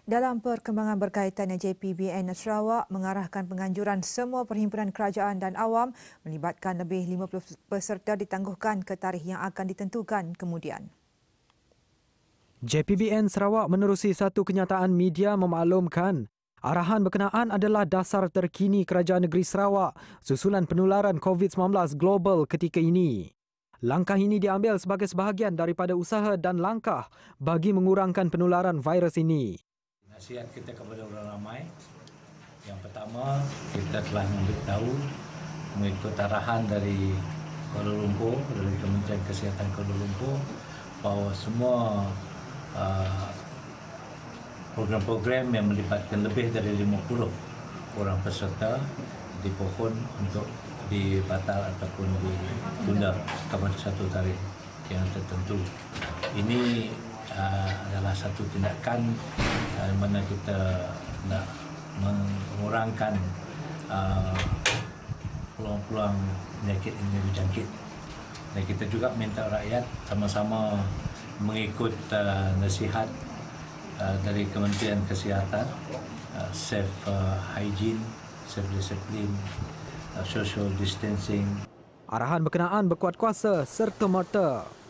Dalam perkembangan berkaitannya, JPBN Sarawak mengarahkan penganjuran semua perhimpunan kerajaan dan awam melibatkan lebih 50 peserta ditangguhkan ke tarikh yang akan ditentukan kemudian. JPBN Sarawak menerusi satu kenyataan media memaklumkan arahan berkenaan adalah dasar terkini Kerajaan Negeri Sarawak susulan penularan COVID-19 global ketika ini. Langkah ini diambil sebagai sebahagian daripada usaha dan langkah bagi mengurangkan penularan virus ini. Nasihat kita kepada orang ramai, yang pertama kita telah memberitahu mengikut arahan dari Kuala Lumpur, dari Kementerian Kesihatan Kuala Lumpur, bahawa semua program-program yang melibatkan lebih dari 50 orang peserta dipohon untuk dibatal ataupun ditunda kepada satu tarikh yang tertentu. Ini adalah satu tindakan mana kita nak mengurangkan peluang-peluang penyakit ini berjangkit. Dan kita juga minta rakyat sama-sama mengikut nasihat dari Kementerian Kesihatan, safe hygiene, safe discipline, social distancing. Arahan berkenaan berkuat kuasa serta merta